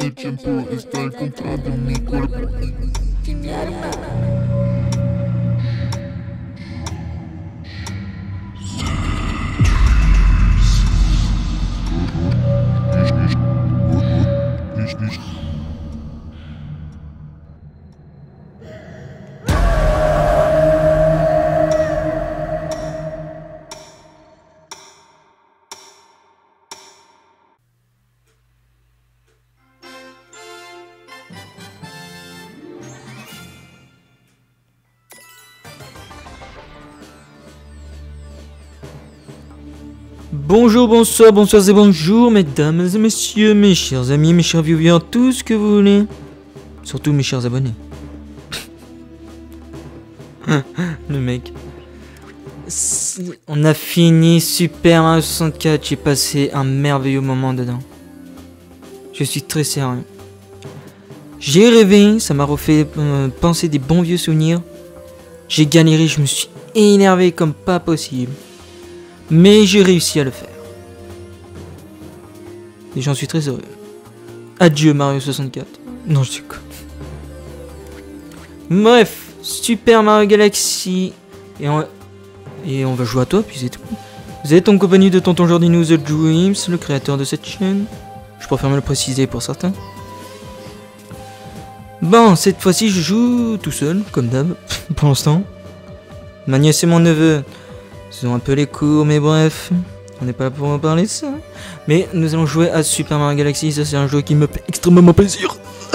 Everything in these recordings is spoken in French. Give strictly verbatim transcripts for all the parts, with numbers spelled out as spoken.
el tiempo está encontrando mi cuerpo y mi alma. Bonjour, bonsoir, bonsoir et bonjour, mesdames et messieurs, mes chers amis, mes chers viewers, tout ce que vous voulez. Surtout mes chers abonnés. Le mec. On a fini Super Mario soixante-quatre, j'ai passé un merveilleux moment dedans. Je suis très sérieux. J'ai rêvé, ça m'a refait euh, penser des bons vieux souvenirs. J'ai galéré, je me suis énervé comme pas possible. Mais j'ai réussi à le faire. Et j'en suis très heureux. Adieu Mario soixante-quatre. Non, je suis con. Bref, Super Mario Galaxy. Et on, et on va jouer à toi, puis c'est tout. Vous êtes en compagnie de Tonton Jordinous The Dreams, le créateur de cette chaîne. Je préfère me le préciser pour certains. Bon, cette fois-ci, je joue tout seul, comme d'hab, pour l'instant. Ma nièce et mon neveu... Ils ont un peu les cours, mais bref, on n'est pas là pour en parler de ça. Mais nous allons jouer à Super Mario Galaxy, ça c'est un jeu qui me fait extrêmement plaisir.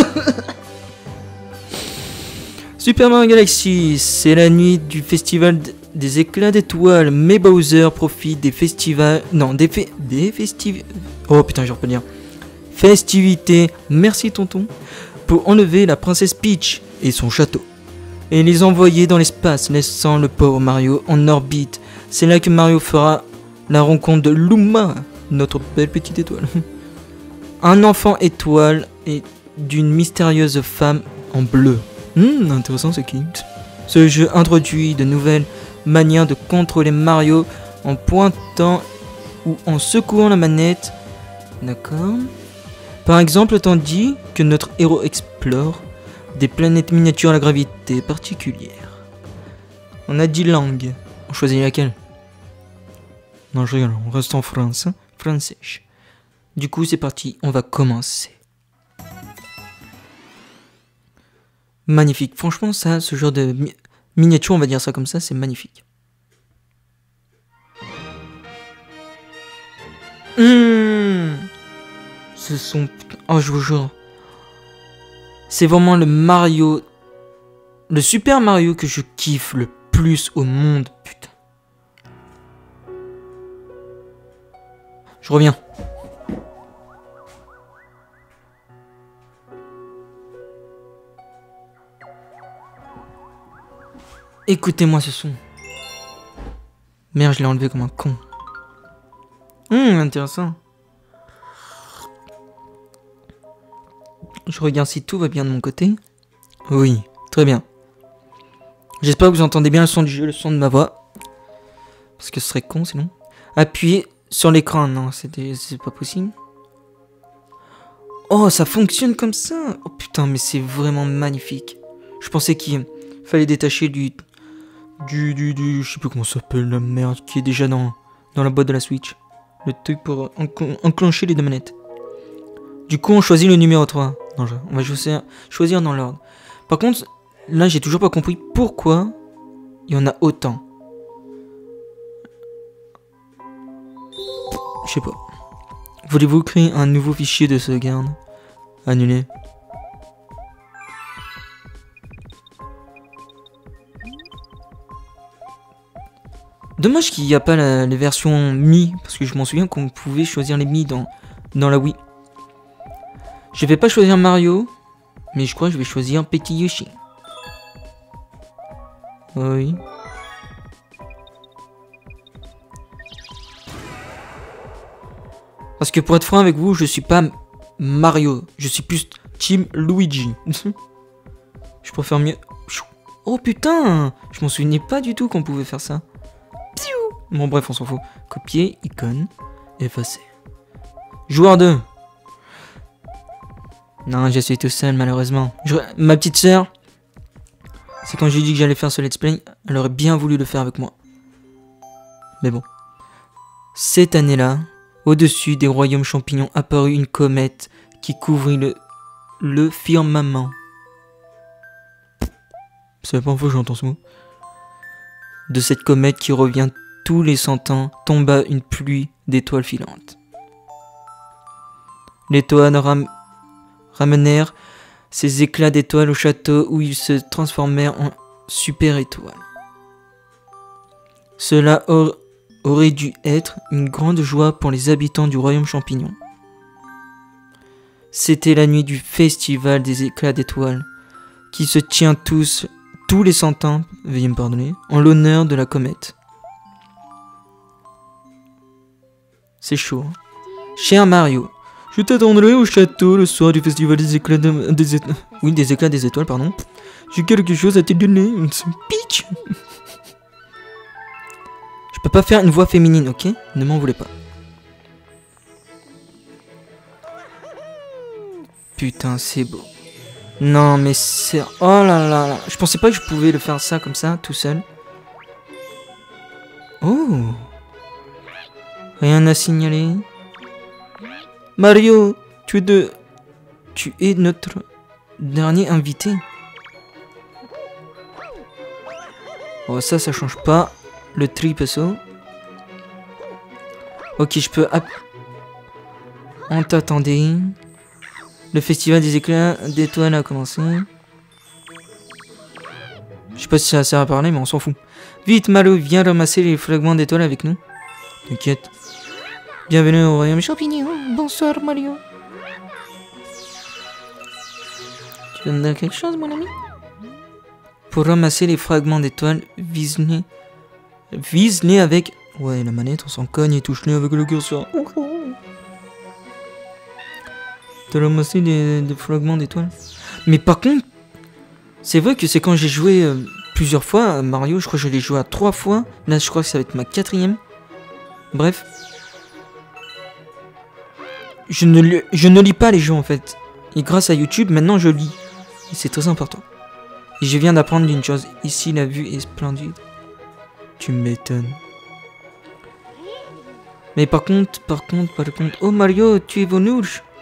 Super Mario Galaxy, c'est la nuit du festival des éclats d'étoiles, mais Bowser profite des festivals... Non, des, fe... des festivités... Oh putain, je peux dire. Festivités, merci tonton, pour enlever la princesse Peach et son château. Et les envoyer dans l'espace, laissant le pauvre Mario en orbite. C'est là que Mario fera la rencontre de Luma, notre belle petite étoile. Un enfant étoile et d'une mystérieuse femme en bleu. Hmm, intéressant ce qui. Ce jeu introduit de nouvelles manières de contrôler Mario en pointant ou en secouant la manette. D'accord. Par exemple, tandis que notre héros explore des planètes miniatures à la gravité particulière. On a dix langues. On choisit laquelle? Non, je rigole, on reste en France, hein, français. Du coup, c'est parti, on va commencer. Magnifique. Franchement, ça, ce genre de mi miniature, on va dire ça comme ça, c'est magnifique. Mmh. Ce sont... Oh, je vous jure. C'est vraiment le Mario... Le Super Mario que je kiffe le plus au monde, putain. Je reviens. Écoutez-moi ce son. Merde, je l'ai enlevé comme un con. Hum, intéressant. Je regarde si tout va bien de mon côté. Oui, très bien. J'espère que vous entendez bien le son du jeu, le son de ma voix. Parce que ce serait con sinon. Appuyez sur l'écran. Non, c'est pas possible. Oh, ça fonctionne comme ça. Oh putain, mais c'est vraiment magnifique. Je pensais qu'il fallait détacher du... Du... Du... du je sais plus comment ça s'appelle, la merde, qui est déjà dans, dans la boîte de la Switch. Le truc pour enclencher les deux manettes. Du coup, on choisit le numéro trois. Non, on va choisir, choisir dans l'ordre. Par contre, là, j'ai toujours pas compris pourquoi il y en a autant. Je sais pas. Voulez-vous créer un nouveau fichier de sauvegarde? Annuler. Dommage qu'il n'y a pas la, les versions Mi, parce que je m'en souviens qu'on pouvait choisir les Mi dans, dans la Wii. Je vais pas choisir Mario, mais je crois que je vais choisir Petit Yoshi. Oui. Parce que pour être franc avec vous, je suis pas Mario, je suis plus Team Luigi. Je préfère mieux... Oh putain, je m'en souvenais pas du tout qu'on pouvait faire ça. Bon bref, on s'en fout. Copier, icône, effacer. Joueur deux. Non, je suis tout seul, malheureusement. Je... Ma petite sœur, c'est quand j'ai dit que j'allais faire ce let's play, elle aurait bien voulu le faire avec moi. Mais bon. Cette année-là, au-dessus des royaumes champignons apparut une comète qui couvrit le, le firmament. C'est la première fois que j'entends ce mot. De cette comète qui revient tous les cent ans, tomba une pluie d'étoiles filantes. Les étoiles ram ramenèrent ces éclats d'étoiles au château où ils se transformèrent en super étoiles. Cela or aurait dû être une grande joie pour les habitants du royaume champignon. C'était la nuit du festival des éclats d'étoiles, qui se tient tous, tous les cent ans, veuillez me pardonner, en l'honneur de la comète. C'est chaud. Hein. Cher Mario, je t'attendrai au château le soir du festival des éclats de, des étoiles. Oui, des éclats des étoiles, pardon. J'ai quelque chose à te donner. Pitch. Je peux pas faire une voix féminine, ok? Ne m'en voulez pas. Putain, c'est beau. Non, mais c'est... Oh là là là. Je pensais pas que je pouvais le faire ça comme ça, tout seul. Oh. Rien à signaler. Mario, tu es de... Tu es notre dernier invité. Oh, ça, ça change pas. Le triple saut. Ok, je peux... On t'attendait. Le festival des éclats d'étoiles a commencé. Je sais pas si ça sert à parler, mais on s'en fout. Vite, Mario, viens ramasser les fragments d'étoiles avec nous. T'inquiète. Bienvenue au royaume champignon. Bonsoir, Mario. Tu veux me dire quelque chose, mon ami? Pour ramasser les fragments d'étoiles, vise-les. Vise-les avec... Ouais, la manette, on s'en cogne et touche-les avec le curseur. T'as ramassé des, des fragments d'étoiles. Mais par contre, c'est vrai que c'est quand j'ai joué euh, plusieurs fois à Mario. Je crois que je l'ai joué à trois fois. Là, je crois que ça va être ma quatrième. Bref. Je ne, li- je ne lis pas les jeux en fait. Et grâce à YouTube, maintenant je lis. Et c'est très important. Et je viens d'apprendre une chose. Ici, la vue est splendide. Tu m'étonnes. Mais par contre, par contre, par contre... Oh Mario, tu es venu.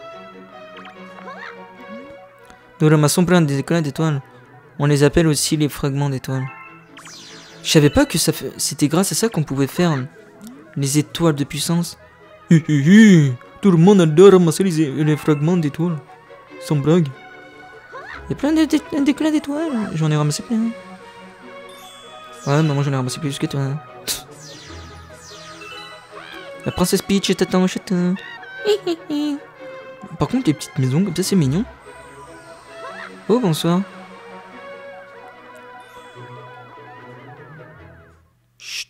Nous ramassons plein des éclats d'étoiles. On les appelle aussi les fragments d'étoiles. Je savais pas que ça fait... c'était grâce à ça qu'on pouvait faire les étoiles de puissance. Hi hi hi. Tout le monde adore ramasser les, les fragments d'étoiles. Sans blague. Il y a plein d'éclats d'étoiles. J'en ai ramassé plein. Ouais, maman, j'en ai ramassé plus que toi. La princesse Peach t'attend au château. Par contre, les petites maisons comme ça, c'est mignon. Oh, bonsoir. Chut.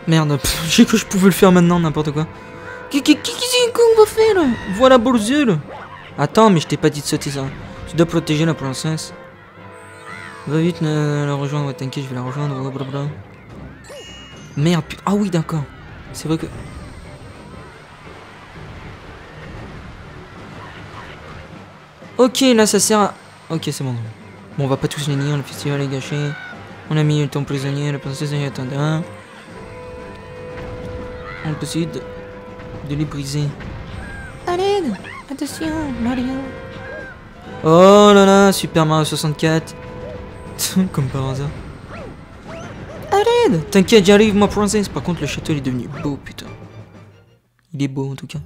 Merde, pff, j'ai que je pouvais le faire maintenant, n'importe quoi. Qu'est-ce qu'on va faire là? Voilà Bowser. Attends, mais je t'ai pas dit de sauter ça. Tu dois protéger la princesse. Va vite euh, la rejoindre, ouais, t'inquiète, je vais la rejoindre. Blablabla. Merde, putain. Ah oui, d'accord. C'est vrai que... Ok, là ça sert à... Ok, c'est bon. Bon, on va pas tous les nier, le festival est gâché. On a mis le temps prisonnier, la princesse est atteinte. On peut essayer de, de les briser. Allez, attention, Mario. Oh là là, Super Mario soixante-quatre. Comme par hasard. Allez, t'inquiète, j'arrive, ma princesse. Par contre, le château il est devenu beau, putain. Il est beau en tout cas.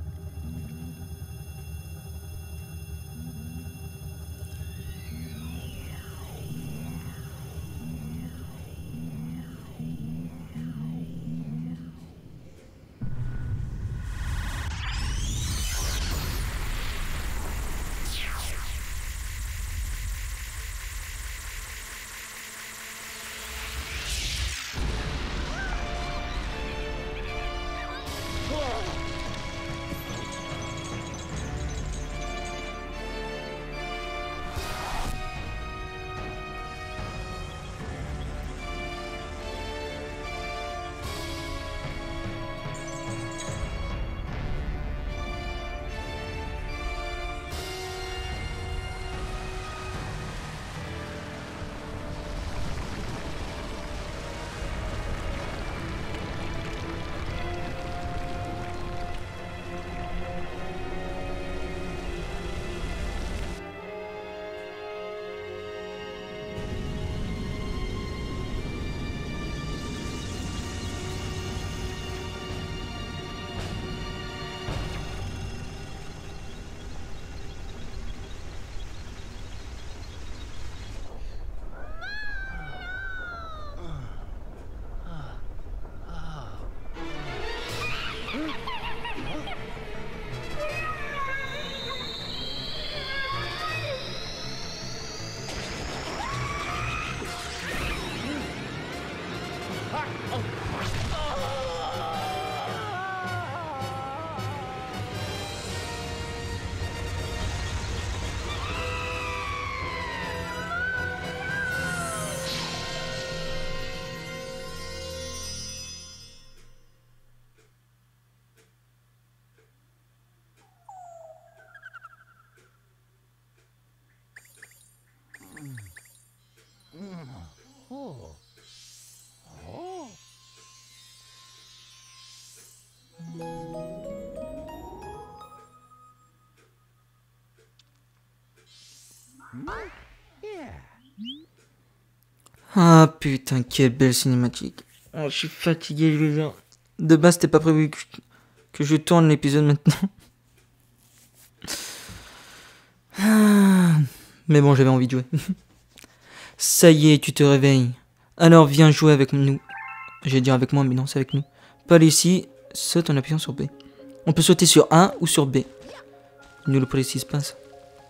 Ah putain, quelle belle cinématique. Oh, je suis fatigué, je veux dire. De base, c'était pas prévu que je, que je tourne l'épisode maintenant. Ah, mais bon, j'avais envie de jouer. Ça y est, tu te réveilles. Alors viens jouer avec nous. J'allais dire avec moi, mais non, c'est avec nous. Pas ici, saute en appuyant sur B. On peut sauter sur A ou sur B. Il nous le précise pas ça.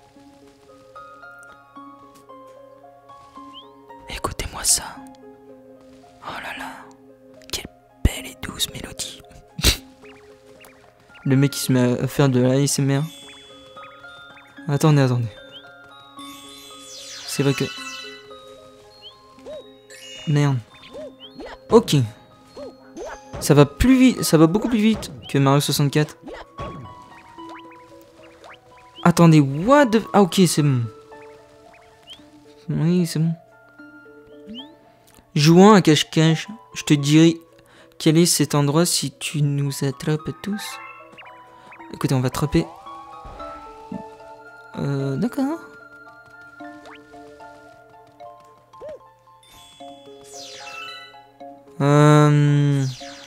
Écoutez-moi ça. Oh là là. Quelle belle et douce mélodie. Le mec qui se met à faire de l'A S M R. Attendez, attendez. C'est vrai que... Merde. Ok. Ça va plus vite, ça va beaucoup plus vite que Mario soixante-quatre. Attendez, what the... Ah ok, c'est bon. Oui, c'est bon. Jouant à cache-cache, je te dirai quel est cet endroit si tu nous attrapes tous. Écoutez, on va attraper... Euh, d'accord. Euh...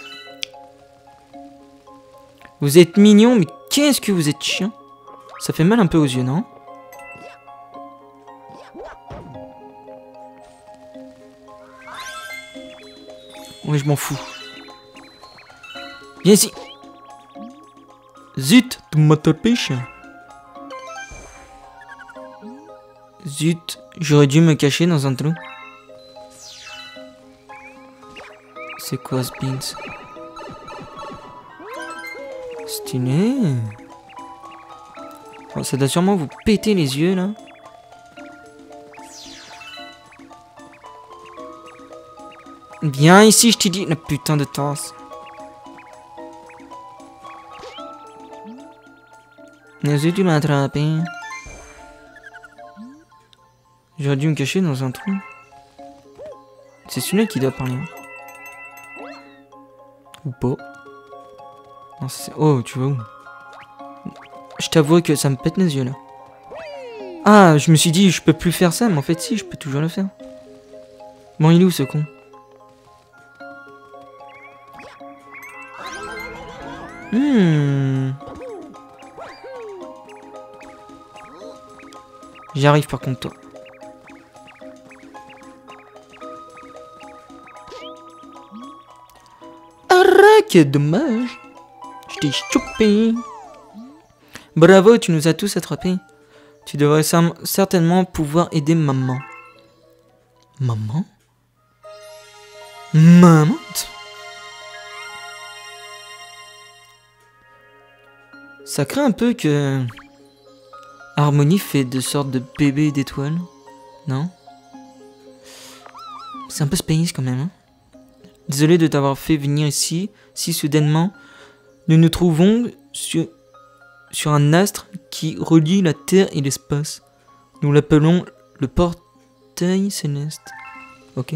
Vous êtes mignon, mais qu'est-ce que vous êtes chiant. Ça fait mal un peu aux yeux, non? Ouais, je m'en fous. Viens ici. Zut, tu m'as tapé, chien. Zut, j'aurais dû me cacher dans un trou. C'est quoi ce beans? Stylé. Oh, ça doit sûrement vous péter les yeux là. Viens ici, je t'ai dit. La putain de tasse. Est-ce que tu m'as attrapé? J'aurais dû me cacher dans un trou. C'est celui-là qui doit parler. Ou pas. Non, c'est... Oh, tu vas où? Je t'avoue que ça me pète les yeux là. Ah, je me suis dit, je peux plus faire ça, mais en fait, si, je peux toujours le faire. Bon, il est où ce con? Hmm. J'y arrive par contre, toi. Arrête, quel dommage. Je t'ai chopé. Bravo, tu nous as tous attrapés. Tu devrais certainement pouvoir aider maman. Maman? Maman? Ça craint un peu que... Harmonie fait de sortes de bébés d'étoiles, non? C'est un peu space quand même, hein? Désolé de t'avoir fait venir ici, si soudainement. Nous nous trouvons sur, sur un astre qui relie la Terre et l'espace. Nous l'appelons le portail céleste. Ok.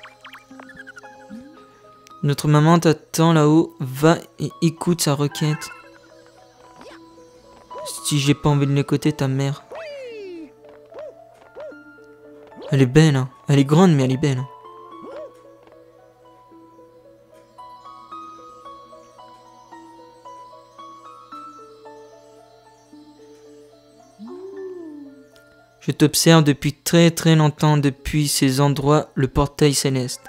Notre maman t'attend là-haut, va et écoute sa requête. Si j'ai pas envie de l'écouter, ta mère. Elle est belle, hein. Elle est grande, mais elle est belle. Je t'observe depuis très très longtemps, depuis ces endroits, le portail céleste.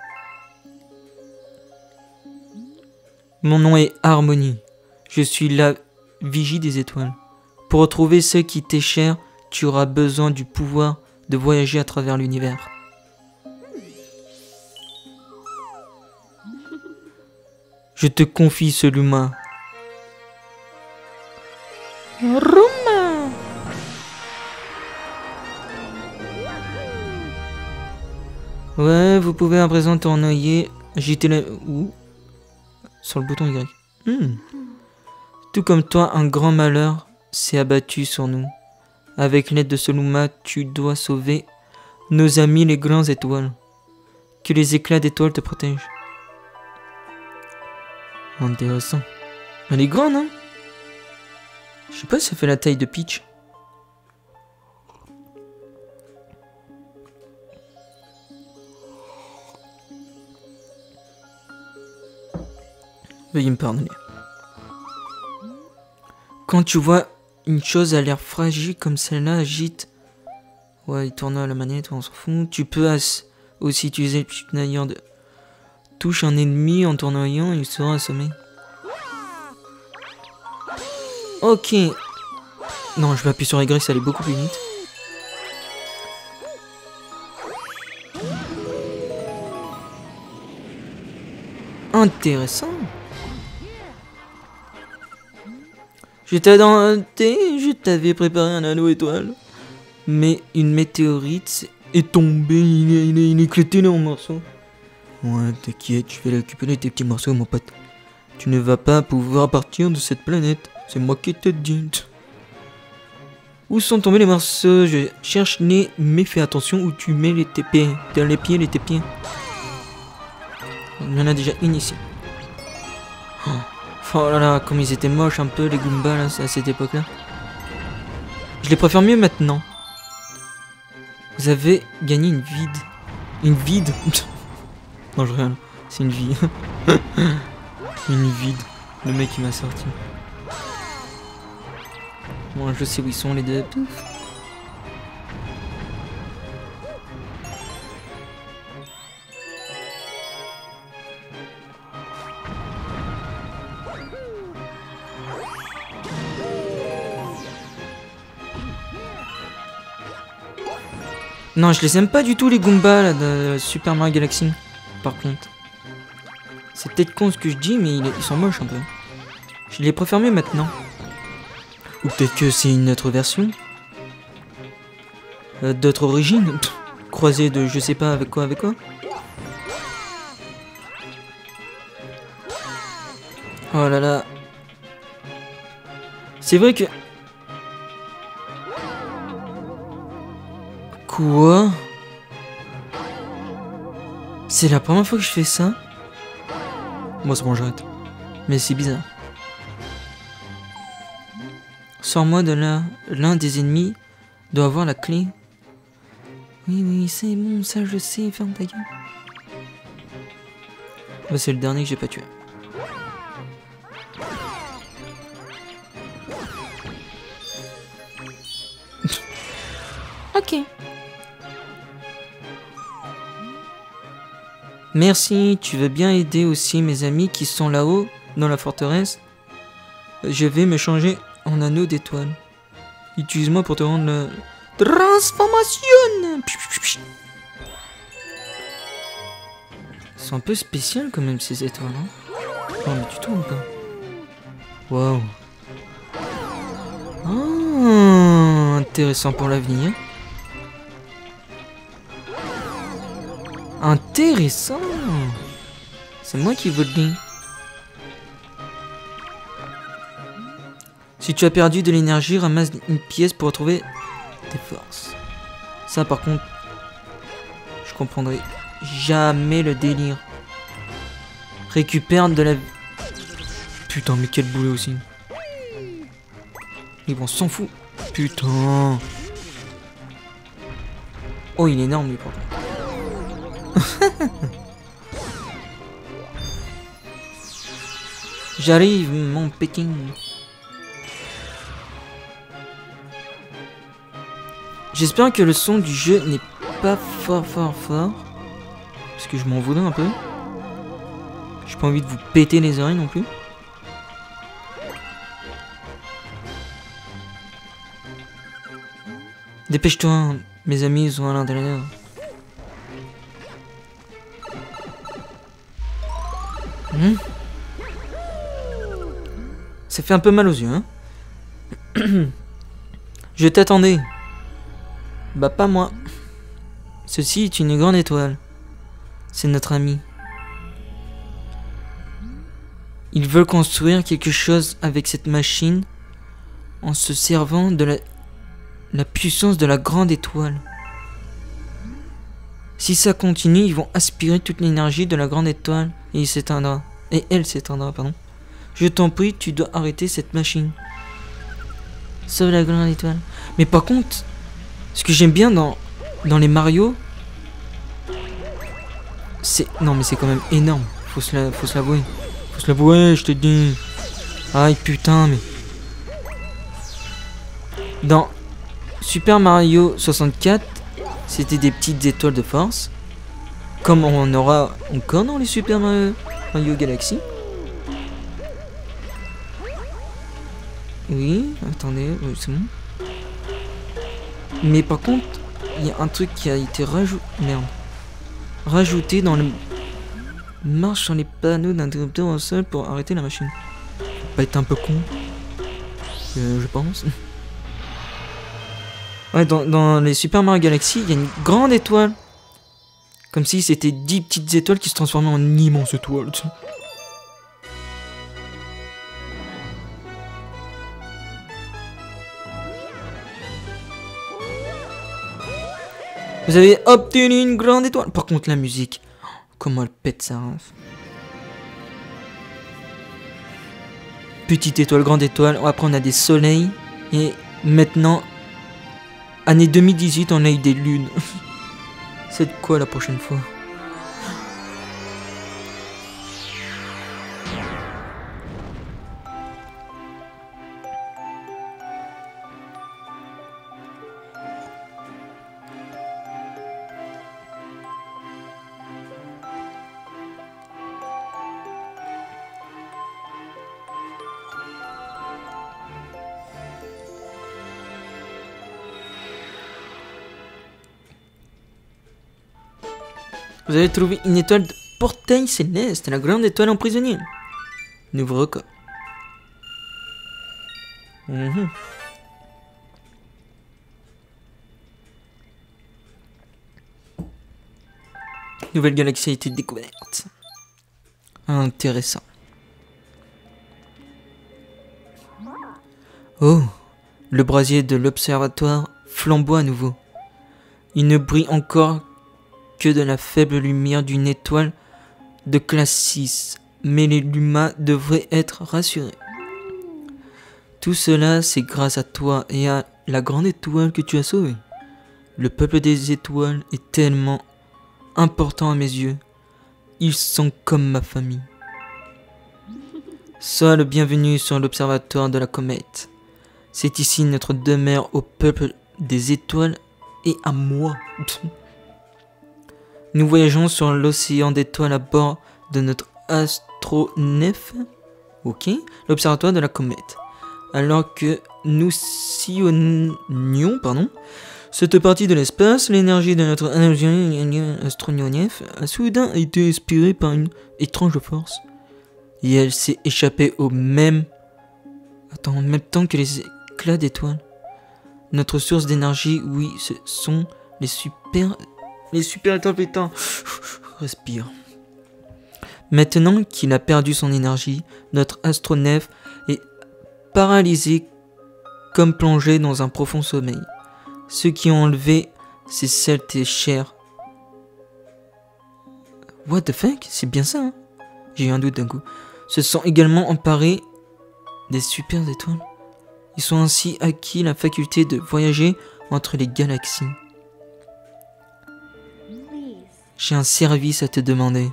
Mon nom est Harmonie. Je suis la vigie des étoiles. Pour retrouver ce qui t'est cher, tu auras besoin du pouvoir de voyager à travers l'univers. Je te confie ce Luma. Ruma. Ouais, vous pouvez à présent tournoyer. J'étais là... Où? Sur le bouton Y. Hmm. Tout comme toi, un grand malheur s'est abattu sur nous. Avec l'aide de ce Luma, tu dois sauver nos amis les grands étoiles. Que les éclats d'étoiles te protègent. Intéressant. Elle est grande, hein? Je sais pas si ça fait la taille de Peach. Veuillez me pardonner. Quand tu vois une chose à l'air fragile comme celle-là, agite. Ouais, il tourne à la manette, on s'en fout. Tu peux aussi utiliser le petit nailleur de... Touche un ennemi en tournoyant, il sera assommé. Ok. Non, je vais appuyer sur Y, ça allait beaucoup plus vite. Intéressant. Je t'ai je t'avais préparé un anneau étoile. Mais une météorite est tombée, il est, il est, il est éclaté là en morceaux. Ouais, t'inquiète, je vais récupérer tes petits morceaux, mon pote. Tu ne vas pas pouvoir partir de cette planète. C'est moi qui te dis. Où sont tombés les morceaux? Je cherche les... Mais fais attention où tu mets les tes pieds. Dans les pieds, les tes pieds. Il y en a déjà une ici. Oh. Oh là là, comme ils étaient moches un peu les Goombas là, à cette époque-là. Je les préfère mieux maintenant. Vous avez gagné une vide. Une vide. Non, je rien. C'est une vie. Une vide. Le mec qui m'a sorti. Bon, je sais où ils sont les deux. Pouf. Non, je les aime pas du tout les Goombas là, de Super Mario Galaxy. Par contre. C'est peut-être con ce que je dis, mais ils sont moches un peu. Je l'ai préfermé maintenant. Ou peut-être que c'est une autre version. Euh, D'autres origines. Croisée de je sais pas avec quoi, avec quoi. Oh là là. C'est vrai que... Quoi? C'est la première fois que je fais ça? Moi c'est bon, j'arrête. Mais c'est bizarre. Sors-moi de là. L'un des ennemis doit avoir la clé. Oui, oui, c'est bon, ça je sais, ferme ta gueule. Bah, c'est le dernier que j'ai pas tué. Ok. Merci, tu veux bien aider aussi mes amis qui sont là-haut, dans la forteresse? Je vais me changer en anneau d'étoile. Utilise-moi pour te rendre la transformation. C'est un peu spécial quand même ces étoiles, hein. Oh mais tu tournes pas. Waouh. Ah, intéressant pour l'avenir. Intéressant. C'est moi qui veux le dire. Si tu as perdu de l'énergie, ramasse une pièce pour retrouver tes forces. Ça par contre, je comprendrai jamais le délire. Récupère de la... Putain, mais quel boulet aussi. Ils vont s'en foutre. Putain. Oh, il est énorme lui par contre. J'arrive, mon Pékin. J'espère que le son du jeu n'est pas fort fort fort. Parce que je m'en voudrais un peu. J'ai pas envie de vous péter les oreilles non plus. Dépêche-toi, mes amis sont à l'intérieur. Mmh. Ça fait un peu mal aux yeux, hein. Je t'attendais. Bah pas moi. Ceci est une grande étoile. C'est notre ami. Ils veulent construire quelque chose avec cette machine en se servant de la, la puissance de la grande étoile. Si ça continue, ils vont aspirer toute l'énergie de la grande étoile et il s'éteindra. Et elle s'éteindra, pardon. Je t'en prie, tu dois arrêter cette machine. Sauve la grande étoile. Mais par contre, ce que j'aime bien dans, dans les Mario, c'est... Non mais c'est quand même énorme. Faut se la, faut se l'avouer. Faut se l'avouer, je te dis. Aïe putain, mais... Dans Super Mario soixante-quatre, c'était des petites étoiles de force. Comme on en aura encore dans les Super Mario, Mario Galaxy. Oui, attendez, oui, c'est bon. Mais par contre, il y a un truc qui a été rajouté... Merde. Rajouté dans le... Marche sur les panneaux d'interrupteur au sol pour arrêter la machine. Faut pas être un peu con. Euh, je pense. Ouais, dans, dans les Super Mario Galaxy, il y a une grande étoile. Comme si c'était dix petites étoiles qui se transformaient en une immense étoile. Vous avez obtenu une grande étoile. Par contre, la musique, comment elle pète sa race. Petite étoile, grande étoile. Après, on a des soleils. Et maintenant, année deux mille dix-huit, on a eu des lunes. C'est de quoi la prochaine fois? Vous avez trouvé une étoile de portail céleste, la grande étoile emprisonnée. Nouveau record. Mhm. Nouvelle galaxie a été découverte. Intéressant. Oh, le brasier de l'observatoire flamboie à nouveau. Il ne brille encore que de la faible lumière d'une étoile de classe six, mais les Luma devraient être rassurés. Tout cela, c'est grâce à toi et à la grande étoile que tu as sauvée. Le peuple des étoiles est tellement important à mes yeux. Ils sont comme ma famille. Sois le bienvenu sur l'observatoire de la comète. C'est ici notre demeure au peuple des étoiles et à moi. Nous voyageons sur l'océan d'étoiles à bord de notre astronef, ok, l'observatoire de la comète. Alors que nous sillonnions, pardon, cette partie de l'espace, l'énergie de notre astronef a soudain été inspirée par une étrange force. Et elle s'est échappée au même... Attends, en même temps que les éclats d'étoiles. Notre source d'énergie, oui, ce sont les super... Les super étoiles, putain. Respire. Maintenant qu'il a perdu son énergie, notre astronef est paralysé comme plongé dans un profond sommeil. Ceux qui ont enlevé ces saletés chères. What the fuck? C'est bien ça, hein? J'ai eu un doute d'un coup. Se sont également emparés des super étoiles. Ils sont ainsi acquis la faculté de voyager entre les galaxies. J'ai un service à te demander.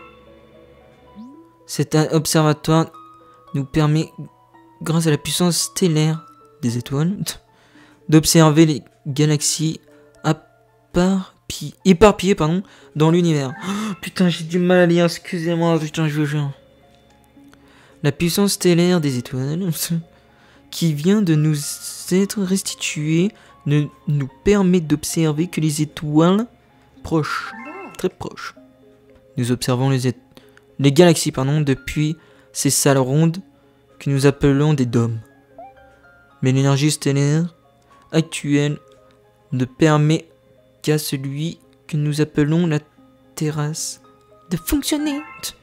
Cet observatoire nous permet, grâce à la puissance stellaire des étoiles, d'observer les galaxies éparpillées pardon, dans l'univers. Oh, putain, j'ai du mal à lire, excusez-moi, putain, je veux jure. La puissance stellaire des étoiles, qui vient de nous être restituée, ne nous permet d'observer que les étoiles proches, très proches. Nous observons les, é les galaxies pardon, depuis ces salles rondes que nous appelons des dômes. Mais l'énergie stellaire actuelle ne permet qu'à celui que nous appelons la terrasse de fonctionner.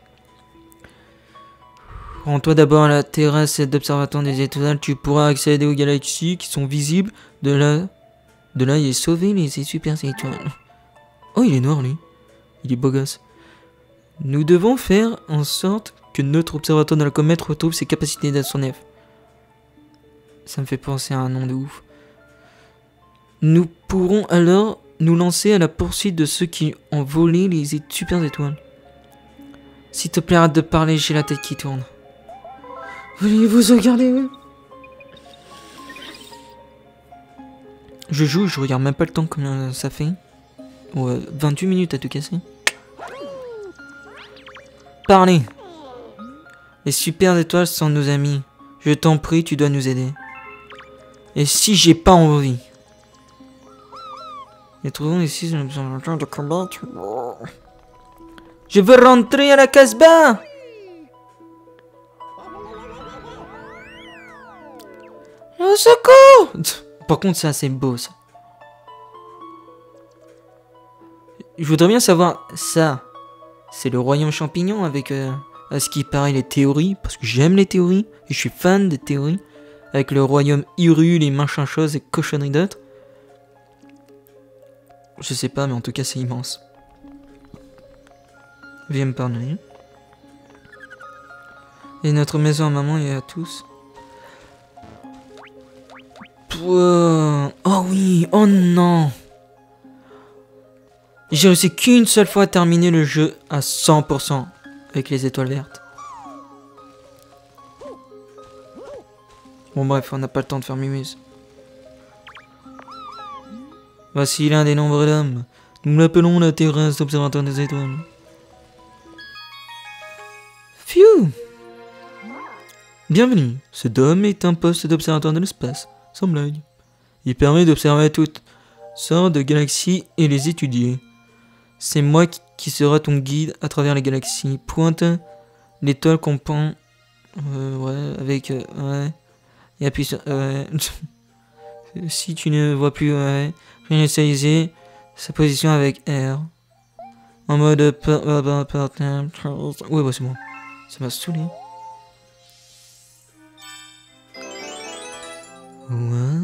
Rends-toi d'abord à la terrasse d'observatoire des étoiles, tu pourras accéder aux galaxies qui sont visibles de là, de là et sauver les super étoiles. Oh, il est noir lui, il est beau gosse. Nous devons faire en sorte que notre observatoire de la comète retrouve ses capacités d'astronef. Ça me fait penser à un nom de ouf. Nous pourrons alors nous lancer à la poursuite de ceux qui ont volé les super étoiles. S'il te plaît, arrête de parler, j'ai la tête qui tourne. Voulez-vous regarder? Je joue, je regarde même pas le temps combien ça fait. Ouais, vingt-huit minutes à tout casser. Parlez. Les super étoiles sont nos amis. Je t'en prie, tu dois nous aider. Et si j'ai pas envie? Et trouvons ici l'observatoire de combat. Je veux rentrer à la Casbah. Au secours! Par contre, c'est assez beau ça. Je voudrais bien savoir ça. C'est le royaume champignon avec euh, à ce qui paraît les théories, parce que j'aime les théories et je suis fan des théories. Avec le royaume Hyrule et machin chose et cochonneries d'autres. Je sais pas, mais en tout cas c'est immense. Viens me pardonner. Et notre maison à maman et à tous. Oh oui, oh non. J'ai réussi qu'une seule fois à terminer le jeu à cent pour cent avec les étoiles vertes. Bon bref, on n'a pas le temps de faire mimuse. Voici l'un des nombreux dômes. Nous l'appelons la terrasse d'observatoire des étoiles. Phew! Bienvenue. Ce dôme est un poste d'observatoire de l'espace. Sans blague. Il permet d'observer toutes sortes de galaxies et les étudier. C'est moi qui, qui sera ton guide à travers les galaxies. Pointe l'étoile qu'on pend. Euh, ouais, avec. Euh, ouais. Et appuie sur... Euh, si tu ne vois plus, ouais, réinitialiser sa position avec R. En mode... Ouais, bah c'est bon. Ça m'a saoulé. Ouais.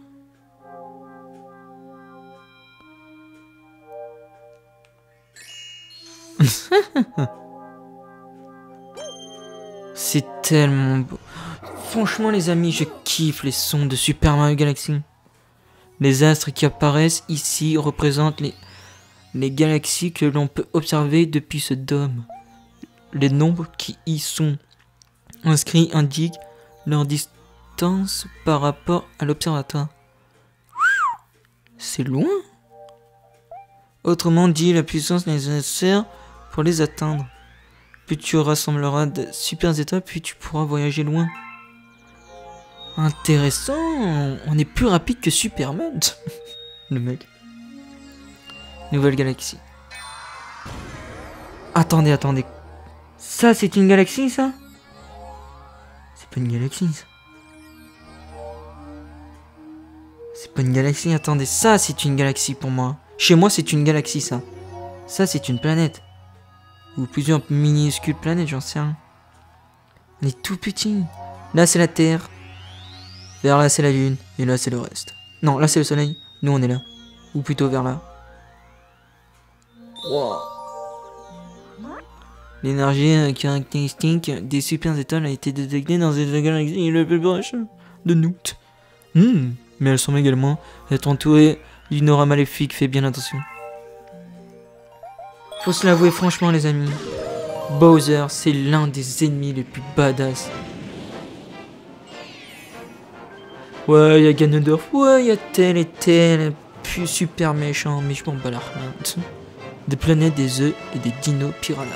C'est tellement beau. Franchement les amis, je kiffe les sons de Super Mario Galaxy. Les astres qui apparaissent ici représentent les, les galaxies que l'on peut observer depuis ce dôme. Les nombres qui y sont inscrits indiquent leur distance par rapport à l'observatoire. C'est loin. Autrement dit, la puissance nécessaire pour les atteindre. Plus tu rassembleras de super étoiles, puis tu pourras voyager loin. Intéressant. On est plus rapide que Superman. Le mec. Nouvelle galaxie. Attendez, attendez. Ça, c'est une galaxie, ça? C'est pas une galaxie, ça. C'est pas une galaxie, attendez. Ça, c'est une galaxie pour moi. Chez moi, c'est une galaxie, ça. Ça, c'est une planète. Ou plusieurs minuscules planètes, j'en sais rien. Elle est tout petit. Là, c'est la Terre. Vers là, c'est la Lune. Et là, c'est le reste. Non, là, c'est le Soleil. Nous, on est là. Ou plutôt vers là. Wow. L'énergie caractéristique des super étoiles a été détectée dans cette galaxie le plus proche de nous. Hmm. Mais elles semblent également être entourées d'une aura maléfique. Fais bien attention. Faut se l'avouer franchement les amis, Bowser c'est l'un des ennemis les plus badass. Ouais, il y a Ganondorf, ouais, il y a tel et tel, puis super méchant, mais je m'en bats la remonte. Des planètes, des œufs et des dinos piranha.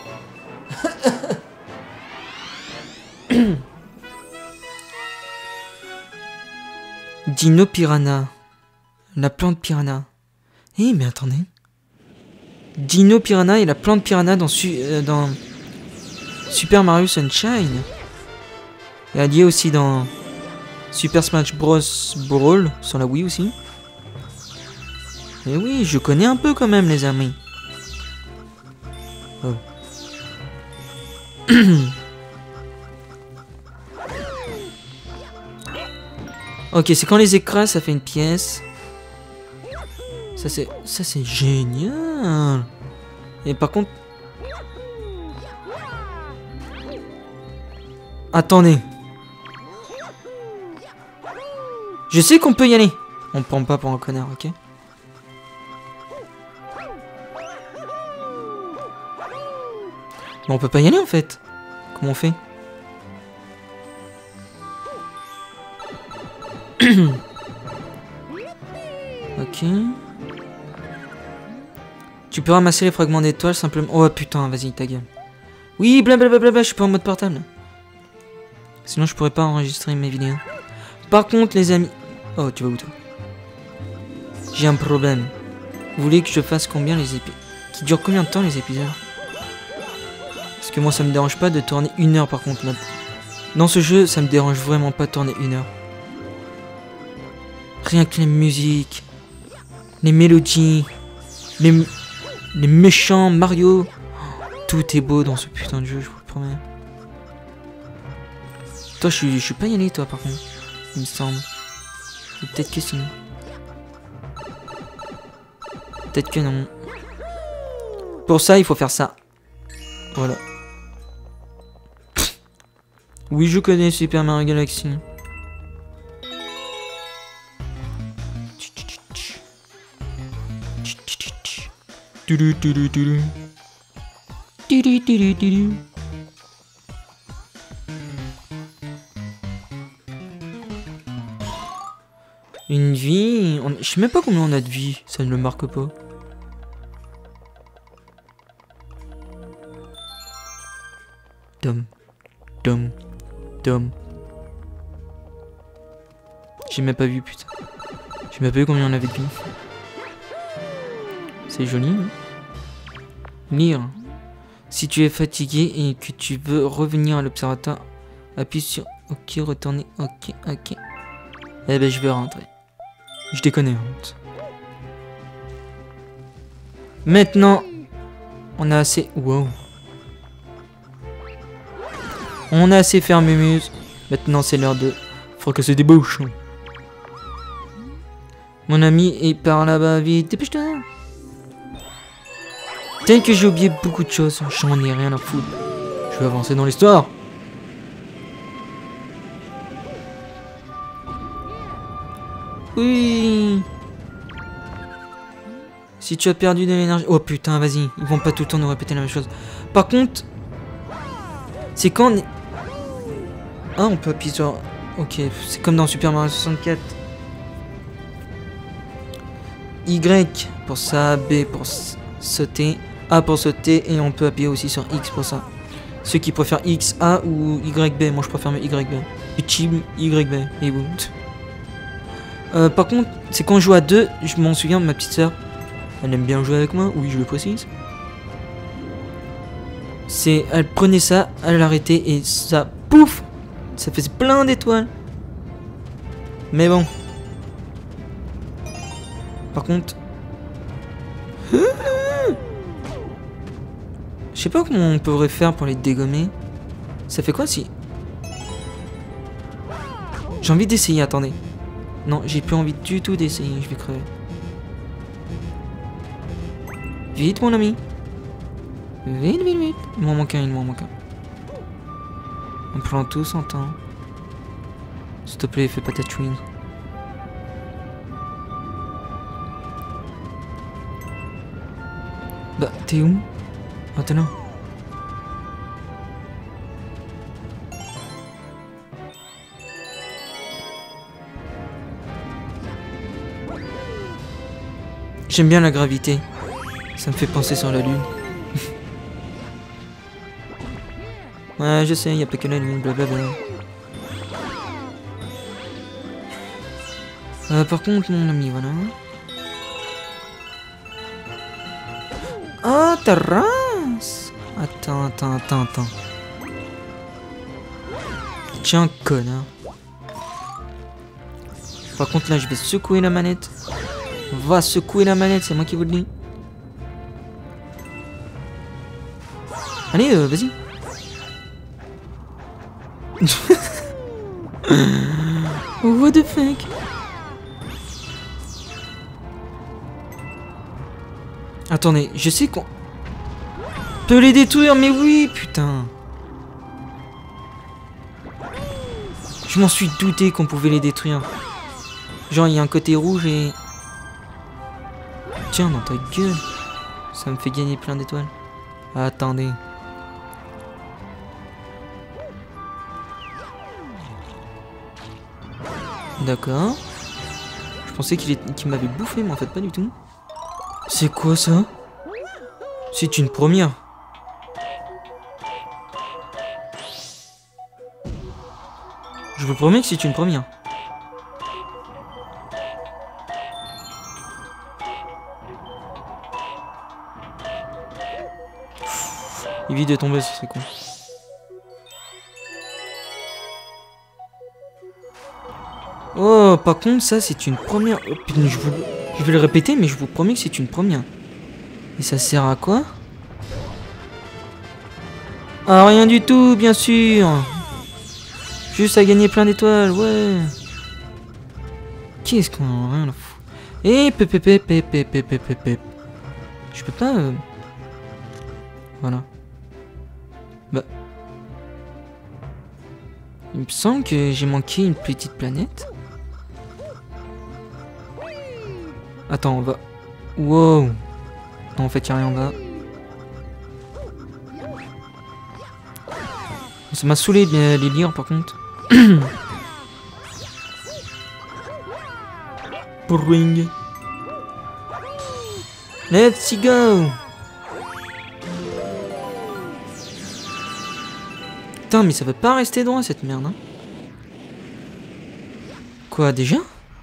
Dino piranha, la plante piranha. Eh hey, mais attendez. Dino Piranha et la plante Piranha dans, su euh, dans Super Mario Sunshine. Et elle y est aussi dans Super Smash Bros. Brawl sur la Wii aussi. Et oui, je connais un peu quand même les amis. Oh. Ok, c'est quand les écrase, ça fait une pièce. Ça c'est ça c'est génial. Et par contre, attendez. Je sais qu'on peut y aller. On me prend pas pour un connard, ok? Mais on peut pas y aller en fait. Comment on fait? Ok. Tu peux ramasser les fragments d'étoiles simplement... Oh putain, vas-y, ta gueule. Oui, blablabla, je suis pas en mode portable. Sinon, je pourrais pas enregistrer mes vidéos. Par contre, les amis... Oh, tu vas où, toi? J'ai un problème. Vous voulez que je fasse combien les épisodes? Qui durent combien de temps, les épisodes? Parce que moi, ça me dérange pas de tourner une heure, par contre. Là. Dans ce jeu, ça me dérange vraiment pas de tourner une heure. Rien que les musiques, les mélodies, les... Les méchants Mario. Tout est beau dans ce putain de jeu, je vous le promets. Toi, je suis, je suis pas y allé, toi, par contre. Il me semble. Peut-être que si. Peut-être que non. Pour ça, il faut faire ça. Voilà. Oui, je connais Super Mario Galaxy. Une vie, on... je sais même pas combien on a de vie, ça ne le marque pas. Dom, dom, dom. J'ai même pas vu, putain. J'ai même pas vu combien on avait de vie. C'est joli, hein? Lire. Si tu es fatigué et que tu veux revenir à l'observatoire, appuie sur Ok, retourner. Ok, ok. Eh ben, je vais rentrer. Je déconne. Honte. Maintenant, on a assez... Wow. On a assez fait un mémuse. Maintenant, c'est l'heure de... Faut que se débouche. Mon ami est par là-bas, vite. Dépêche-toi. Tel que j'ai oublié beaucoup de choses. J'en ai rien à foutre. Je vais avancer dans l'histoire. Oui. Si tu as perdu de l'énergie... Oh putain, vas-y. Ils vont pas tout le temps nous répéter la même chose. Par contre... C'est quand on est... Ah, on peut appuyer sur... Ok, c'est comme dans Super Mario soixante-quatre. Y pour ça, B pour sauter, A pour sauter, et on peut appuyer aussi sur X pour ça. Ceux qui préfèrent X, A ou Y, B. Moi je préfère Y, B. Et team Y, B. Et vous. Euh, par contre, c'est quand je joue à deux, je m'en souviens, ma petite soeur, elle aime bien jouer avec moi, oui je le précise. C'est, elle prenait ça, elle l'arrêtait et ça, pouf, ça faisait plein d'étoiles. Mais bon. Par contre... Je sais pas comment on pourrait faire pour les dégommer. Ça fait quoi si... J'ai envie d'essayer, attendez. Non, j'ai plus envie du tout d'essayer, je vais crever. Vite mon ami. Vite, vite, vite. Il m'en manque un, il m'en manque un. On prend tous en temps. S'il te plaît, fais pas ta twin. Bah, t'es où? Ah, t'es là. J'aime bien la gravité. Ça me fait penser sur la lune. Ouais, je sais, y a pas que la lune, blablabla. Euh, par contre, mon ami, voilà. Ah, ta race! Attends, attends, attends, attends. Tiens, connard. Par contre, là, je vais secouer la manette. Va secouer la manette, c'est moi qui vous le dis. Allez, euh, vas-y. What the fuck? Attendez, je sais qu'on peut les détruire, mais oui, putain. Je m'en suis douté qu'on pouvait les détruire. Genre, il y a un côté rouge et... Tiens, dans ta gueule. Ça me fait gagner plein d'étoiles. Attendez. D'accord. Je pensais qu'il qu'il m'avait bouffé, mais en fait pas du tout. C'est quoi ça? C'est une première. Je vous promets que c'est une première. Évite de tomber, c'est con. Oh, par contre, ça c'est une première. Oh, putain, je, vous... je vais le répéter, mais je vous promets que c'est une première. Et ça sert à quoi? Ah, rien du tout, bien sûr. Juste à gagner plein d'étoiles, ouais. Qu'est-ce qu'on a rien à foutre? Et pep pep pep pep pep pep pep pep. Je peux pas. Euh... Voilà. Bah. Il me semble que j'ai manqué une petite planète. Attends, on va... Wow. Non, en fait, y'a rien en bas. Ça m'a saoulé de les lire, par contre. Boring. Let's go. Putain, mais ça veut pas rester droit, cette merde, hein. Quoi, déjà?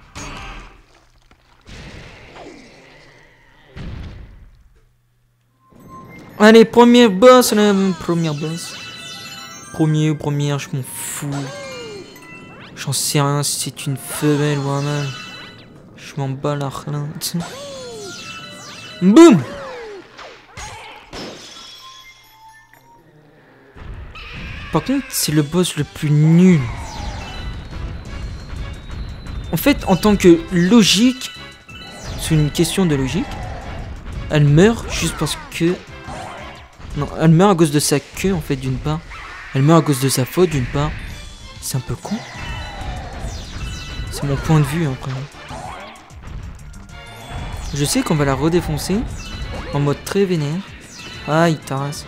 Allez, premier boss, la première boss. Premier ou première, je m'en fous. J'en sais rien si c'est une femelle ou un mâle. Je m'en bats la relinte. Boum! Par contre, c'est le boss le plus nul. En fait, en tant que logique, c'est une question de logique. Elle meurt juste parce que... Non, elle meurt à cause de sa queue, en fait, d'une part. Elle meurt à cause de sa faute, d'une part. C'est un peu con. C'est mon point de vue, après. Je sais qu'on va la redéfoncer. En mode très vénère. Ah, il tasse.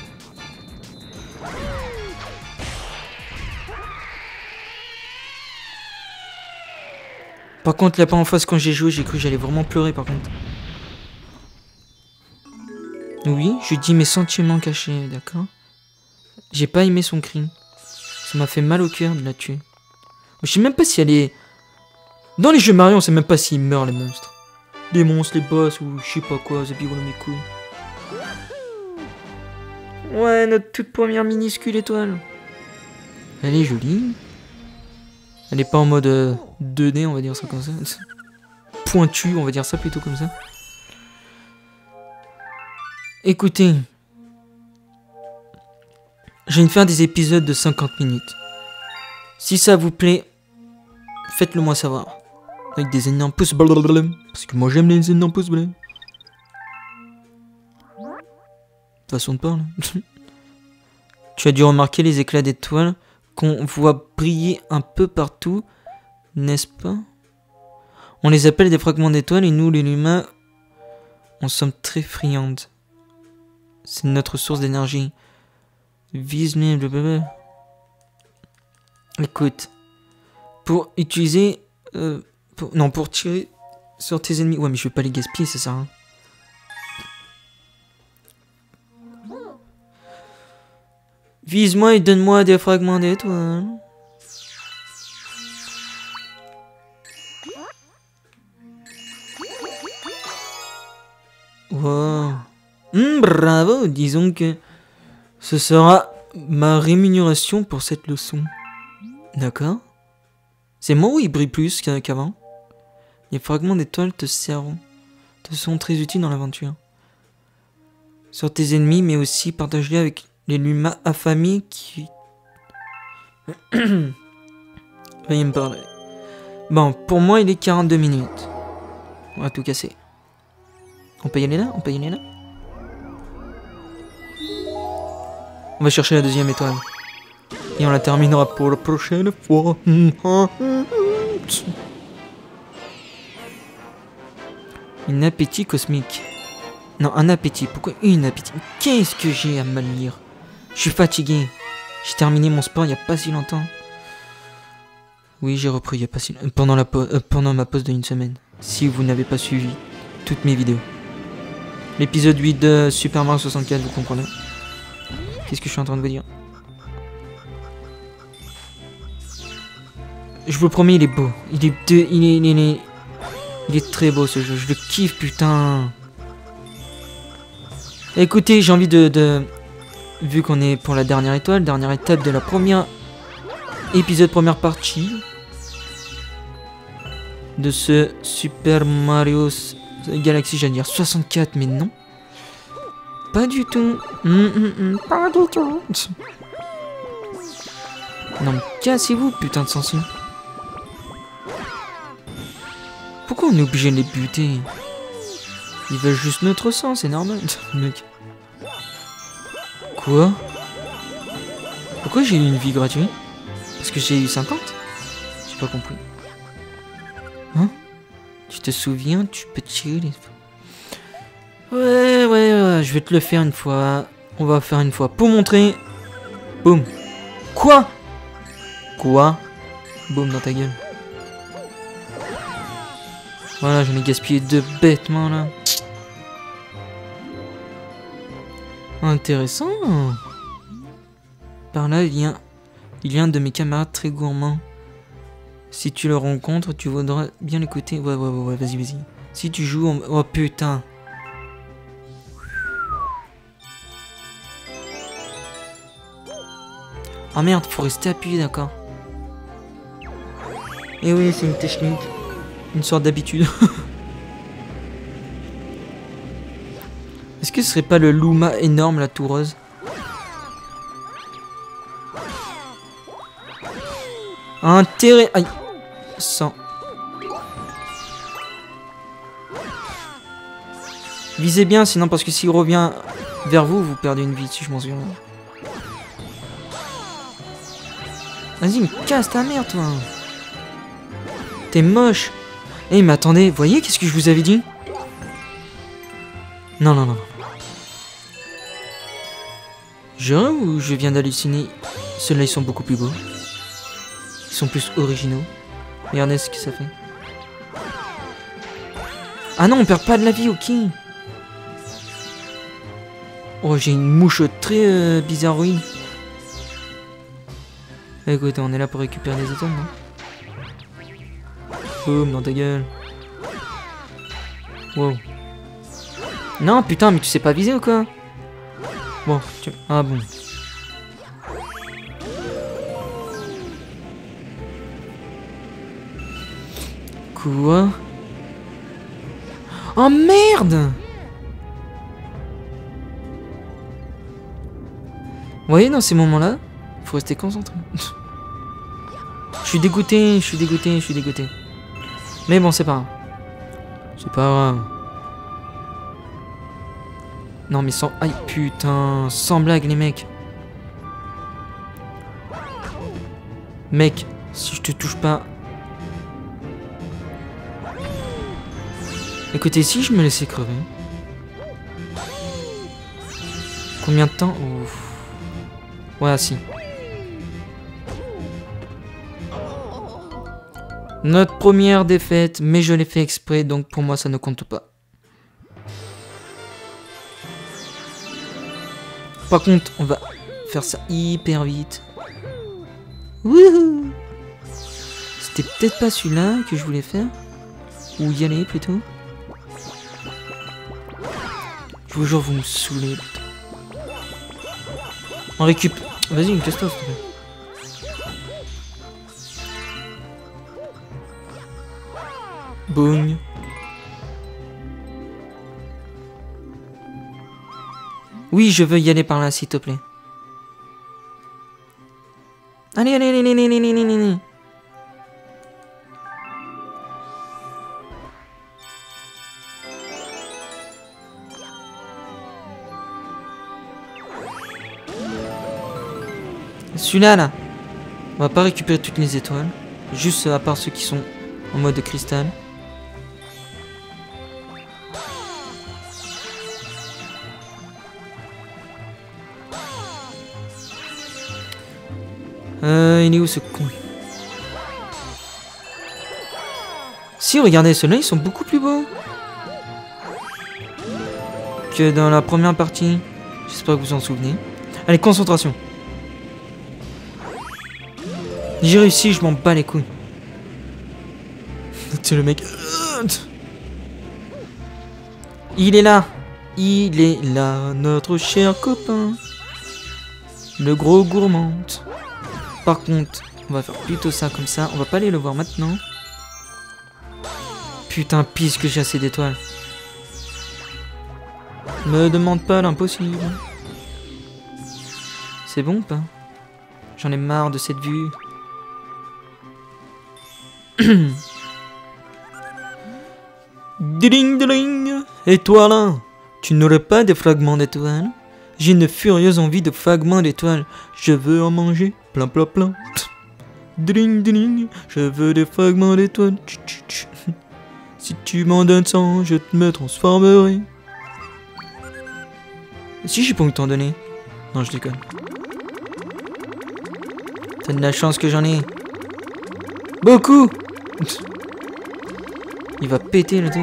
Par contre, la première fois quand j'ai joué, j'ai cru que j'allais vraiment pleurer, par contre. Oui, je dis mes sentiments cachés, d'accord? J'ai pas aimé son cri. Ça m'a fait mal au cœur de la tuer. Je sais même pas si elle est... Dans les jeux Mario, on sait même pas s'ils meurent, les monstres. Les monstres, les boss, ou je sais pas quoi, The Big One mes couilles. Ouais, notre toute première minuscule étoile. Elle est jolie. Elle est pas en mode euh, deux D, on va dire ça comme ça. Pointu, on va dire ça plutôt comme ça. Écoutez. Je viens de faire des épisodes de cinquante minutes. Si ça vous plaît, faites-le moi savoir. Avec des énormes pouces bleus. Parce que moi j'aime les énormes pouces bleus. Façon de parler. Tu as dû remarquer les éclats d'étoiles qu'on voit briller un peu partout, n'est-ce pas? On les appelle des fragments d'étoiles et nous, les humains, on sommes très friandes. C'est notre source d'énergie. Vise-les, blablabla. Écoute, pour utiliser... Euh, pour, non, pour tirer sur tes ennemis... Ouais, mais je vais pas les gaspiller, c'est ça. Hein. Vise-moi et donne-moi des fragments d'étoiles. Wow. Mmh, bravo, disons que ce sera ma rémunération pour cette leçon. D'accord? C'est moi où il brille plus qu'avant? Les fragments d'étoiles te servent, te sont très utiles dans l'aventure. Sur tes ennemis, mais aussi partage-les avec les humains affamés qui... Veuillez me parler. Bon, pour moi, il est quarante-deux minutes. On va tout casser. On peut y aller là? On peut y aller là? On va chercher la deuxième étoile. Et on la terminera pour la prochaine fois. Une appétit cosmique. Non, un appétit. Pourquoi une appétit? Qu'est-ce que j'ai à mal lire? Je suis fatigué. J'ai terminé mon sport il n'y a pas si longtemps. Oui, j'ai repris il n'y a pas si longtemps. Pendant, la euh, pendant ma pause d'une semaine. Si vous n'avez pas suivi toutes mes vidéos. L'épisode huit de Super Mario soixante-quatre, vous comprenez? Qu'est-ce que je suis en train de vous dire? Je vous promets, il est beau. Il est, de, il est, il est, il est très beau ce jeu. Je le kiffe, putain. Écoutez, j'ai envie de... de... Vu qu'on est pour la dernière étoile, dernière étape de la première... Épisode première partie. De ce Super Mario Galaxy, j'allais dire soixante-quatre, mais non. Pas du tout. Mmh, mmh, mmh, pas du tout. Non mais cassez-vous, putain de sensu. Pourquoi on est obligé de les buter? Ils veulent juste notre sang, c'est normal, mec. Quoi? Pourquoi j'ai eu une vie gratuite? Parce que j'ai eu cinquante? J'ai pas compris. Hein? Tu te souviens? Tu peux tirer les... Ouais, ouais, ouais, je vais te le faire une fois. On va faire une fois. Pour montrer... Boum. Quoi? Quoi? Boum dans ta gueule. Voilà, j'en ai gaspillé deux bêtement là. Intéressant. Par là, il y a, il y a un de mes camarades très gourmand. Si tu le rencontres, tu voudras bien l'écouter. Ouais, ouais, ouais, ouais, vas-y, vas-y. Si tu joues en... Oh putain. Oh merde, faut rester appuyé, d'accord. Et oui, c'est une technique. Une sorte d'habitude. Est-ce que ce serait pas le Luma énorme, la toureuse? Intérêt... Aïe. cent. Visez bien, sinon parce que s'il revient vers vous, vous perdez une vie, si je m'en souviens. Vas-y, mais casse ta mère, toi. T'es moche. Eh, mais attendez, voyez qu'est-ce que je vous avais dit? Non, non, non. Je ou je viens d'halluciner? Ceux-là, ils sont beaucoup plus beaux. Ils sont plus originaux. Regardez ce que ça fait. Ah non, on perd pas de la vie, ok. Oh, j'ai une mouche très euh, bizarroïde. Écoutez, on est là pour récupérer les étoiles, non? Boum, dans ta gueule. Wow. Non, putain, mais tu sais pas viser ou quoi? Bon, tu... Ah bon. Quoi? Oh merde! Vous voyez, dans ces moments-là, faut rester concentré. Je suis dégoûté, je suis dégoûté, je suis dégoûté. Mais bon, c'est pas grave. C'est pas grave. Non, mais sans... Aïe, putain. Sans blague, les mecs. Mec, si je te touche pas... Écoutez, si je me laissais crever... Combien de temps? Ouf. Ouais, si. Notre première défaite, mais je l'ai fait exprès, donc pour moi ça ne compte pas. Par contre, on va faire ça hyper vite. Wouhou! C'était peut-être pas celui-là que je voulais faire. Ou y aller plutôt. Je vous jure, vous me saoulez. On récup. Vas-y, casse-toi, s'il te plaît. Boum. Oui, je veux y aller par là, s'il te plaît. Allez, allez, allez, allez, allez, allez, allez, allez. Celui-là, là. On va pas récupérer toutes les étoiles. Juste à part ceux qui sont en mode de cristal. Euh, il est où ce con? Si, regardez, ceux-là, ils sont beaucoup plus beaux que dans la première partie. J'espère que vous en souvenez. Allez, concentration. J'ai réussi, je m'en bats les couilles. C'est le mec. Il est là. Il est là, notre cher copain. Le gros gourmand. Par contre, on va faire plutôt ça comme ça. On va pas aller le voir maintenant. Putain, pisse que j'ai assez d'étoiles. Me demande pas l'impossible. C'est bon ou pas? J'en ai marre de cette vue. Ding ding. Et toi là, tu n'aurais pas des fragments d'étoiles? J'ai une furieuse envie de fragments d'étoiles. Je veux en manger plein plein plein. Ding ding. Je veux des fragments d'étoiles. Si tu m'en donnes cent, je me transformerai. Si j'ai pas envie de t'en donner. Non, je déconne. T'as de la chance que j'en ai. Beaucoup. Il va péter le truc.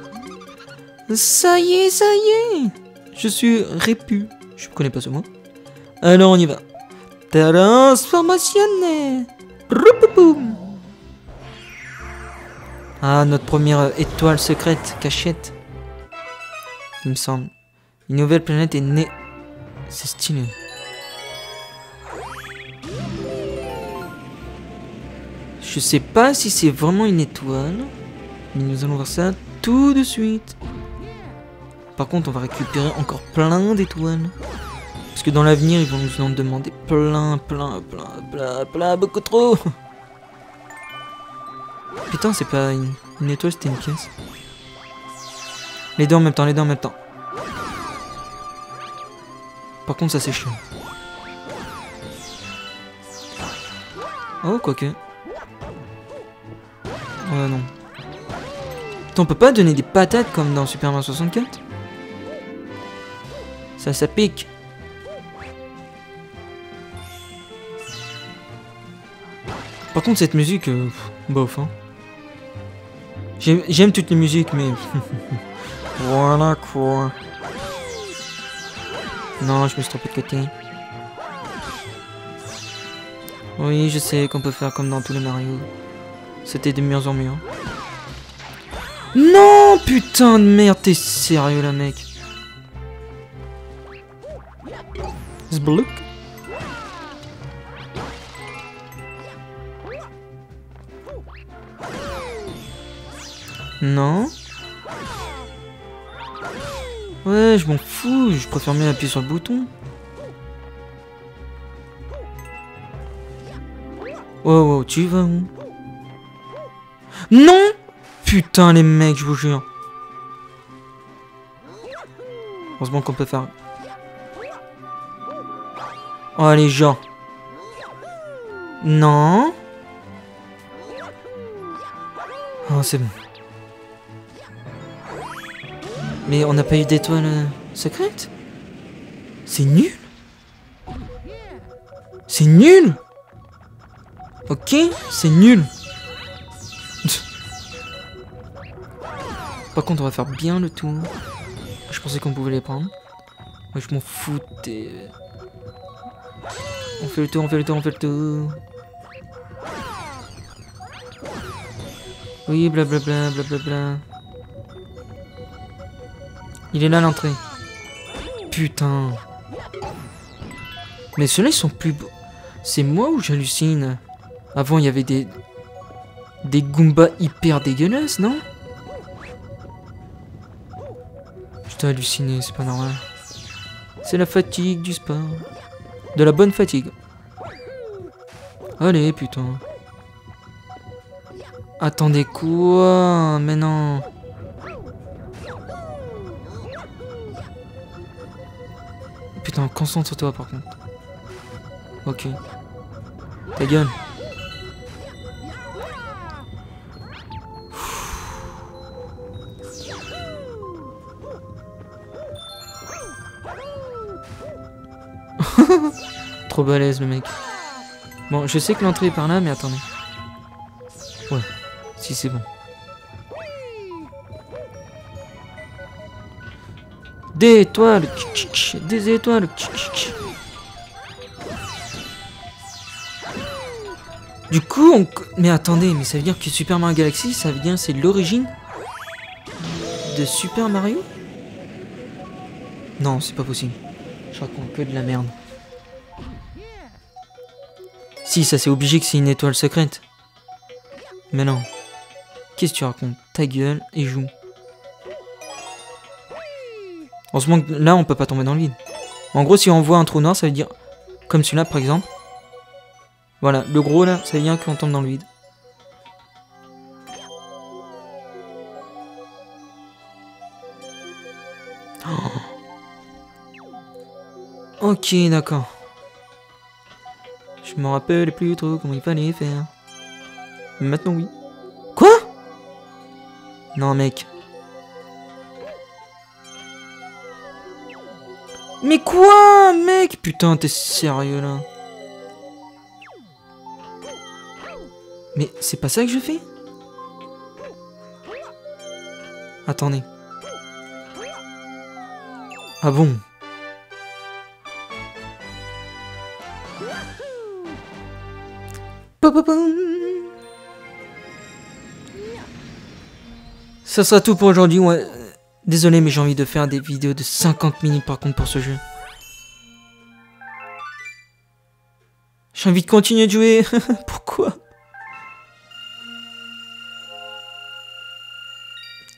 Ça y est, ça y est. Je suis répu. Je connais pas ce mot. Alors on y va. Transformation. Ah, notre première étoile secrète, cachette. Il me semble. Une nouvelle planète est née. C'est stylé. Je sais pas si c'est vraiment une étoile. Mais nous allons voir ça tout de suite. Par contre, on va récupérer encore plein d'étoiles. Parce que dans l'avenir, ils vont nous en demander plein, plein, plein, plein, plein, beaucoup trop. Putain, c'est pas une, une étoile, c'était une pièce. Les deux en même temps, les deux en même temps. Par contre, ça c'est chiant. Oh, quoique. Ouais, non. Attends, on peut pas donner des patates comme dans Super Mario soixante-quatre? Ça, ça pique. Par contre, cette musique, euh, bof, hein. J'aime toutes les musiques, mais... voilà quoi. Non, je me suis trompé de côté. Oui, je sais qu'on peut faire comme dans tous les Mario. C'était de mieux en mieux. Non, putain de merde, t'es sérieux là, mec? Zblouk. Non. Ouais, je m'en fous, je préfère mieux appuyer sur le bouton. Oh, oh, tu vas où? Non! Putain, les mecs, je vous jure. Heureusement qu'on peut faire... Oh, allez, genre. Non. Oh, c'est bon. Mais on n'a pas eu d'étoile euh, secrète? C'est nul. C'est nul. Ok, c'est nul. Par contre, on va faire bien le tour. Je pensais qu'on pouvait les prendre. Moi, je m'en foutais. On fait le tour, on fait le tour, on fait le tour. Oui, blablabla, blablabla. Il est là l'entrée. Putain. Mais ceux-là, ils sont plus beaux. C'est moi ou j'hallucine? Avant, il y avait des... Des Goombas hyper dégueulasses, non? Je t'ai halluciné, c'est pas normal. C'est la fatigue du sport. De la bonne fatigue. Allez, putain. Attendez quoi? Mais non. Putain, concentre-toi par contre. Ok. Ta gueule. Trop balèze le mec. Bon, je sais que l'entrée est par là, mais attendez. Ouais, si c'est bon. Des étoiles. Des étoiles. Du coup, on... Mais attendez, mais ça veut dire que Super Mario Galaxy, ça veut dire c'est l'origine de Super Mario? Non, c'est pas possible. Je raconte que de la merde. Si, ça c'est obligé que c'est une étoile secrète. Mais non. Qu'est-ce que tu racontes? Ta gueule et joue. Heureusement que là on peut pas tomber dans le vide. En gros, si on voit un trou noir, ça veut dire... Comme celui-là par exemple. Voilà, le gros là, ça veut dire qu'on tombe dans le vide. Oh. Ok, d'accord. Je me rappelle plus trop comment il fallait faire. Maintenant oui. Quoi? Non mec. Mais quoi mec? Putain, t'es sérieux là? Mais c'est pas ça que je fais? Attendez. Ah bon? Ça sera tout pour aujourd'hui. Ouais. Désolé, mais j'ai envie de faire des vidéos de cinquante minutes par contre pour ce jeu. J'ai envie de continuer de jouer. Pourquoi?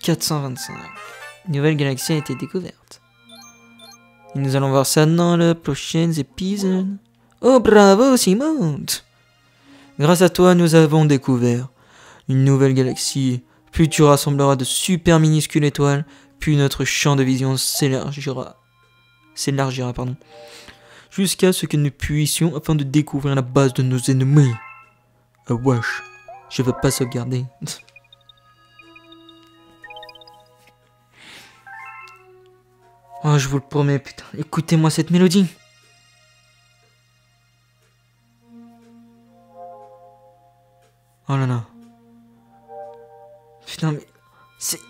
quatre cent vingt-cinq. Une nouvelle galaxie a été découverte. Et nous allons voir ça dans le prochain épisode. Oh bravo Simon! Grâce à toi, nous avons découvert une nouvelle galaxie. Plus tu rassembleras de super minuscules étoiles, puis notre champ de vision s'élargira. S'élargira, pardon. Jusqu'à ce que nous puissions afin de découvrir la base de nos ennemis. Ah wesh, je veux pas sauvegarder. Oh, je vous le promets, putain. Écoutez-moi cette mélodie. Oh là là. Putain, mais... c'est...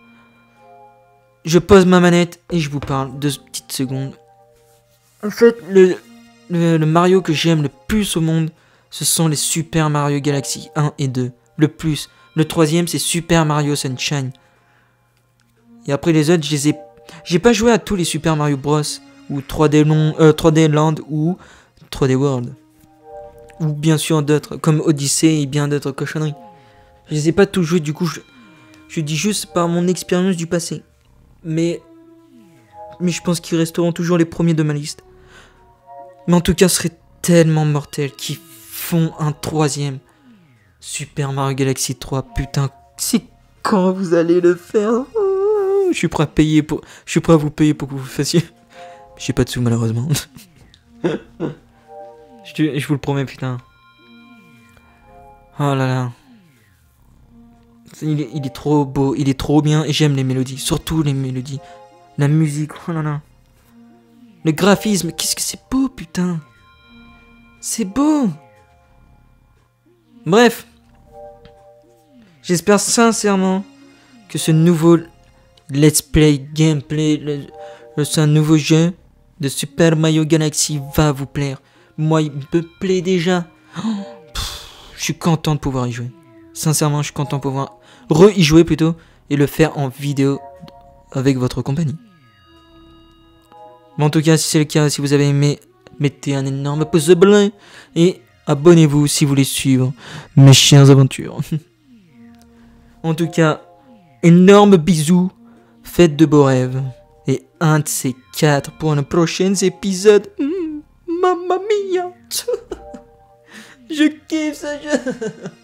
Je pose ma manette et je vous parle deux petites secondes. En fait, le, le, le Mario que j'aime le plus au monde, ce sont les Super Mario Galaxy un et deux. Le plus. Le troisième, c'est Super Mario Sunshine. Et après les autres, je les ai... J'ai pas joué à tous les Super Mario Bros. Ou trois D, long, euh, trois D Land ou trois D World. Ou bien sûr d'autres, comme Odyssey et bien d'autres cochonneries. Je les ai pas tous joués, du coup, je, je dis juste par mon expérience du passé. Mais... Mais je pense qu'ils resteront toujours les premiers de ma liste. Mais en tout cas, ce serait tellement mortel qu'ils font un troisième. Super Mario Galaxy trois, putain, c'est quand vous allez le faire? Je suis prêt à payer pour... Je suis prêt à vous payer pour que vous le fassiez. J'ai pas de sous, malheureusement. je, je vous le promets, putain. Oh là là. Il est, il est trop beau, il est trop bien, et j'aime les mélodies. Surtout les mélodies. La musique, oh là là. Le graphisme, qu'est-ce que c'est beau, putain. C'est beau. Bref. J'espère sincèrement que ce nouveau Let's Play Gameplay, le, le, c'est un nouveau jeu de Super Mario Galaxy va vous plaire. Moi, il me plaît déjà. Oh, pff, je suis content de pouvoir y jouer. Sincèrement, je suis content de pouvoir re-y jouer plutôt et le faire en vidéo avec votre compagnie. Mais en tout cas, si c'est le cas, si vous avez aimé, mettez un énorme pouce bleu et abonnez-vous si vous voulez suivre mes chères aventures. En tout cas, énorme bisous, faites de beaux rêves et un de ces quatre pour un prochain épisode. Mmh, mamma mia, je kiffe ce jeu.